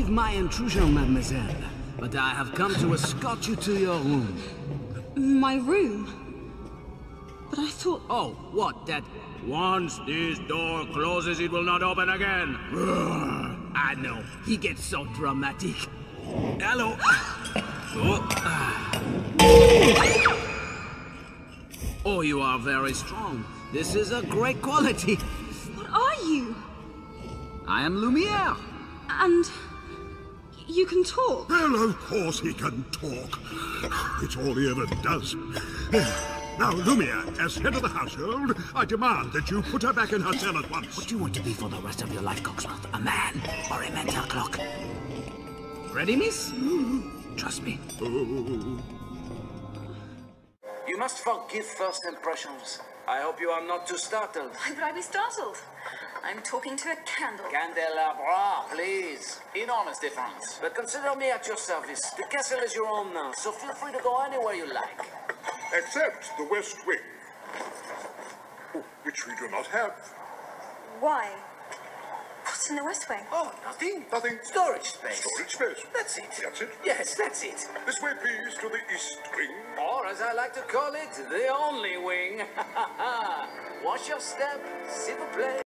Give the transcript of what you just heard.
my intrusion, mademoiselle, but I have come to escort you to your room. My room? But I thought... Oh, what, that... Once this door closes, it will not open again. I know, he gets so dramatic. Hello. Oh, you are very strong. This is a great quality. What are you? I am Lumiere. And... you can talk? Well, of course he can talk. It's all he ever does. Now, Lumiere, as head of the household, I demand that you put her back in her cell at once. What do you want to be for the rest of your life, Coxmouth? A man or a mental clock? Ready, miss? Trust me. You must forgive first impressions. I hope you are not too startled. Why would I be startled? I'm talking to a candle. Candelabra, please. Enormous difference. But consider me at your service. The castle is your own now, so feel free to go anywhere you like. Except the West Wing, which we do not have. Why? What's in the West Wing? Oh, nothing. Nothing. Storage space. Storage space. That's it. That's it? Yes, that's it. This way, please, to the East Wing. Or, as I like to call it, the only wing. Wash your step, s'il vous plaît.